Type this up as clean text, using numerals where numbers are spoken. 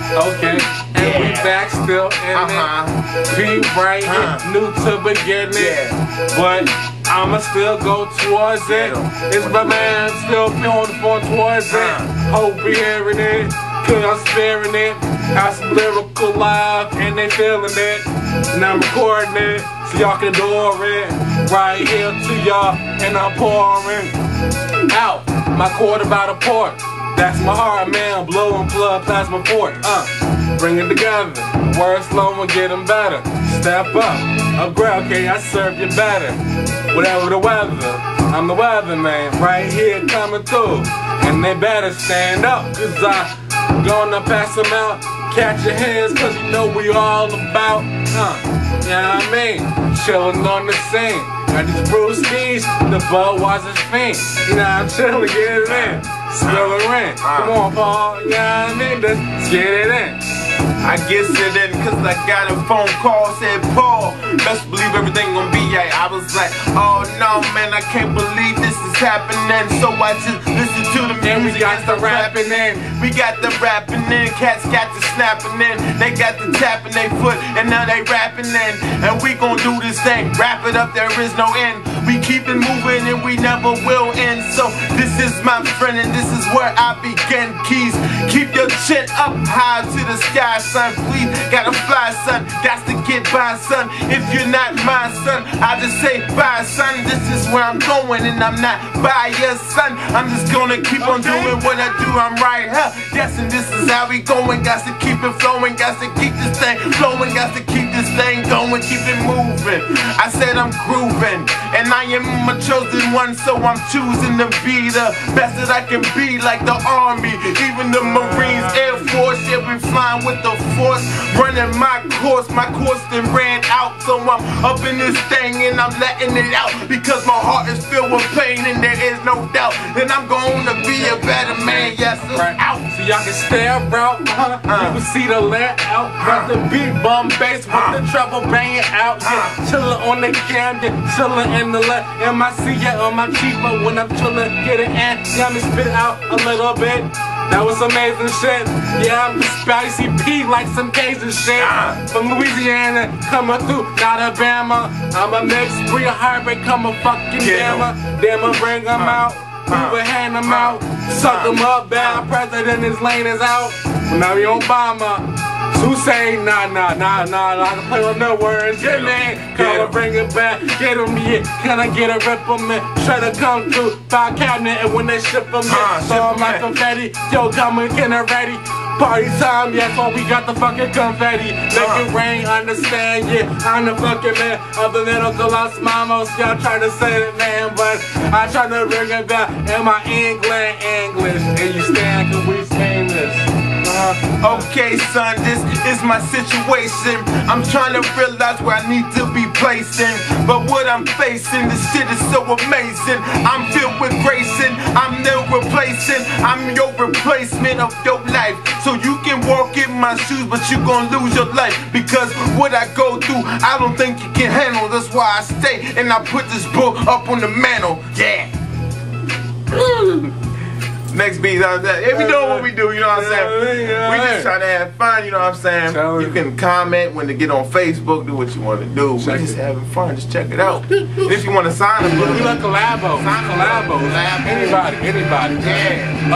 Okay, and we back still in it. Be right here, new to beginning, but I'ma still go towards it. It's my man still beautiful towards it. Hope you hearing it, cause I'm staring it. Got some lyrical live and they feeling it. And I'm recording it so y'all can adore it. Right here to y'all and I'm pouring out my quarter by the port. That's my heart, man. Blowing blood plasma port. Bring it together. Words slow and get them better. Step up. Upgrade, okay, I serve you better. Whatever the weather, I'm the weatherman. Right here coming through. And they better stand up, cause I'm gonna pass them out. Catch your hands, cause you know we all about. You know what I mean? Chillin' on the scene. Got these brewskis, the Budweiser's fiend. You know I'm chillin', get it in. Spill it in. Come on, Paul. You know what I mean? Let's get it in. I guess it in cause I got a phone call, said Paul, best believe everything gonna be right. I was like, oh no man, I can't believe this is happening. So I just listen to the music. And we got the rapping in. We got the rapping in, cats got the snapping in. They got the tapping they foot and now they rapping in. And we gon' do this thing, wrap it up, there is no end. We keep it moving and we never will end. So this is my friend and this is where I begin. Keys, keep your chin up high to the sky, son. Please, gotta fly, son. Got to get by, son. If you're not my son, I just say bye, son. This is where I'm going and I'm not by your son. I'm just gonna keep on doing what I do. I'm right, huh? Yes, and this is how we going. Got to keep it flowing. Got to keep this thing flowing. Got to keep this thing going. Keep it moving. I said I'm grooving, and I am my chosen one, so I'm choosing to be the best that I can be, like the Army, even the Marines, Air Force. Yeah, we flying with the force, running my course then ran out, so I'm up in this thing and I'm letting it out, because my heart is filled with pain and there is no doubt that I'm gonna be a better man. Yes, out. So y'all can stare out, you can see the layout, got the beat bum bass with the treble banging out, chillin' on the cam, chillin' in the left, MIC, yeah, on my cheek, but when I'm chillin', get it in, got me spit out a little bit. That was amazing shit. Yeah, I'm spicy P like some Cajun shit. From Louisiana, coming through, not Alabama. I'm a mixed breed hybrid, come a fucking dammer. Dammer, bring them out. Move and hand them out. Suck them up, bad president, his lane is out. Now we Obama. Who say nah, I can play with no words, yeah man, come and bring it back, get him here, can I get a rip him in, try to come through, file cabinet, and when they ship him in, so I'm like confetti, yo come and get it ready, party time, yeah, so we got the fucking confetti, make it rain, understand, yeah, I'm the fucking man, of the little Los Mamos, y'all try to say it man, but I try to bring it back, in my English, and you stand, cause we stainless. Okay, son, this is my situation. I'm trying to realize where I need to be placed in, but what I'm facing, this shit is so amazing. I'm filled with grace and I'm no replacing. I'm your replacement of your life. So you can walk in my shoes, but you gon' lose your life, because what I go through, I don't think you can handle. That's why I stay and I put this book up on the mantle. Yeah. Next beat, hey, we doing what we do, you know what I'm saying? We just trying to have fun, you know what I'm saying? You can comment when to get on Facebook, do what you want to do. We just having fun, just check it out. If you want to sign us, we like collabo. Anybody. Yeah.